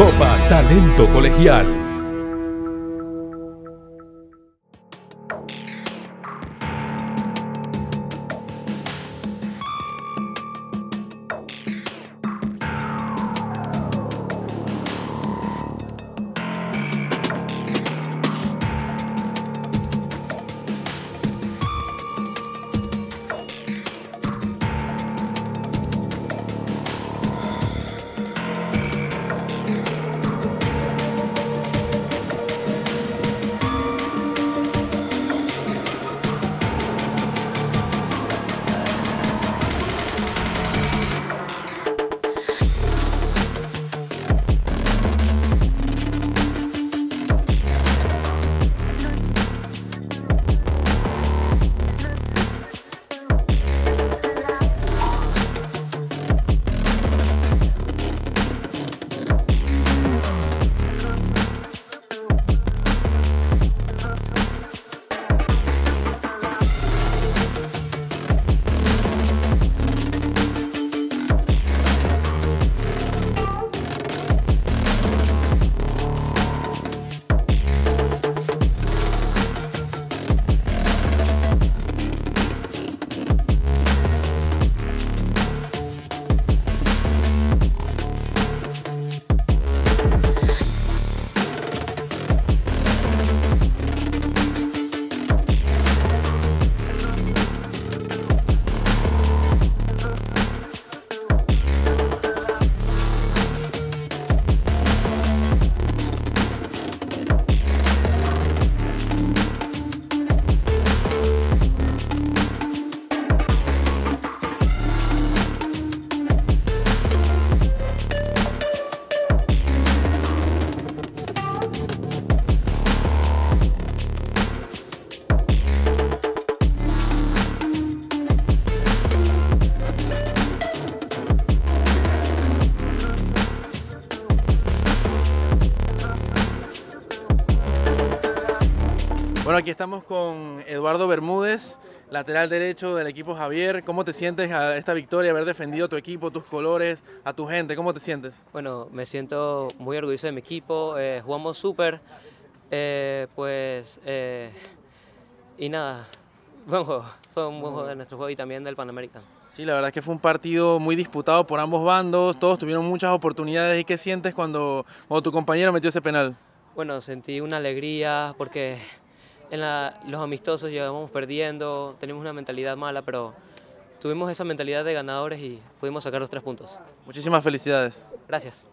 Copa Talento Colegial. Bueno, aquí estamos con Eduardo Bermúdez, lateral derecho del equipo Javier. ¿Cómo te sientes a esta victoria, haber defendido a tu equipo, tus colores, a tu gente? ¿Cómo te sientes? Bueno, me siento muy orgulloso de mi equipo, jugamos súper, y nada, buen juego, fue un buen juego de nuestro juego y también del Panamericano. Sí, la verdad es que fue un partido muy disputado por ambos bandos, todos tuvieron muchas oportunidades. ¿Y qué sientes cuando tu compañero metió ese penal? Bueno, sentí una alegría porque los amistosos llegábamos perdiendo, teníamos una mentalidad mala, pero tuvimos esa mentalidad de ganadores y pudimos sacar los 3 puntos. Muchísimas felicidades. Gracias.